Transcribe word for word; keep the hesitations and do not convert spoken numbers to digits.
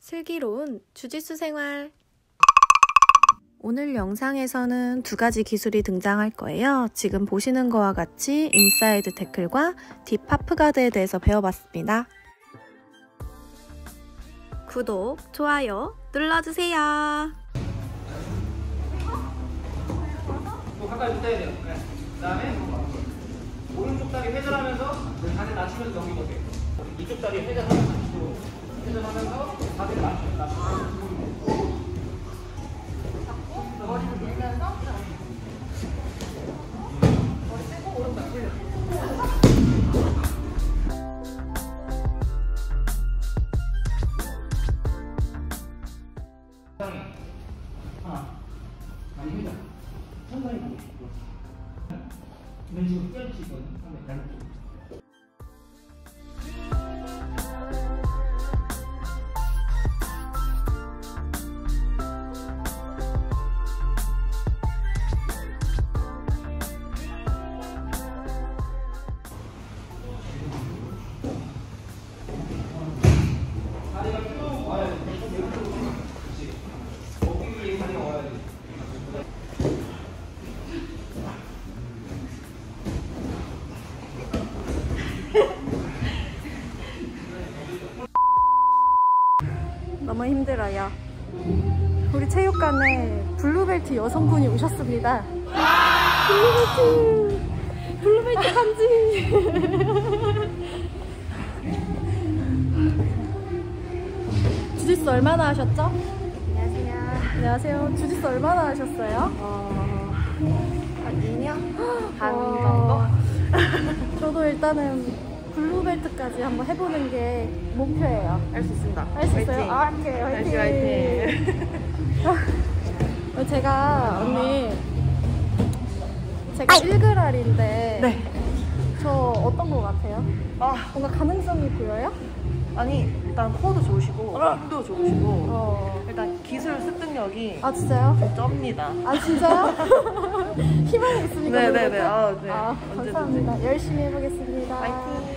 슬기로운 주짓수 생활. 오늘 영상에서는 두 가지 기술이 등장할 거예요. 지금 보시는 거와 같이 인사이드 태클과 딥 하프가드에 대해서 배워봤습니다. 구독, 좋아요 눌러주세요. 또 가까이 붙어야 돼요. 네. 그 다음에 오른쪽 다리 회전하면서 다리 낮추면서 넘기보세요. 이쪽 다리 회전하면서 회전하면서 다리를 낮추면서 낮추면서 잡고 머리를 밀면서 머리 빼고 오른쪽 돌려. 하나 많이 회전 천천히 보고 이런 식으로 펼치 있거든요. 양쪽. 다리가 쭉 와야 돼. 그렇지. 어깨 위에 다리가 와야 돼. 너무 힘들어요. 우리 체육관에 블루벨트 여성분이 오셨습니다. 블루벨트! 블루벨트 간지! 주짓수 얼마나 하셨죠? 안녕하세요. 안녕하세요. 주짓수 얼마나 하셨어요? 어, 한 이 년? 반 어, 정도? 저도 일단은 블루벨트까지 한번 해보는 게 목표예요. 할 수 있습니다. 할 수 있어요? 화이팅! 아, 오케이, 화이팅! 화이팅! 화이팅! 제가 언니 제가 일 글알인데 네. 저 어떤 거 같아요? 아, 뭔가 가능성이 보여요? 아니, 일단 코어도 좋으시고, 힘도 좋으시고, 어. 일단 기술 습득력이 아 진짜요? 쩝니다. 아 진짜요? 희망이 있으니까. 네네네. 아, 네. 아, 언제든지. 감사합니다. 열심히 해보겠습니다. 화이팅!